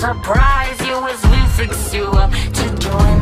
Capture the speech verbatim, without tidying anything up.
surprise you as we fix you up to join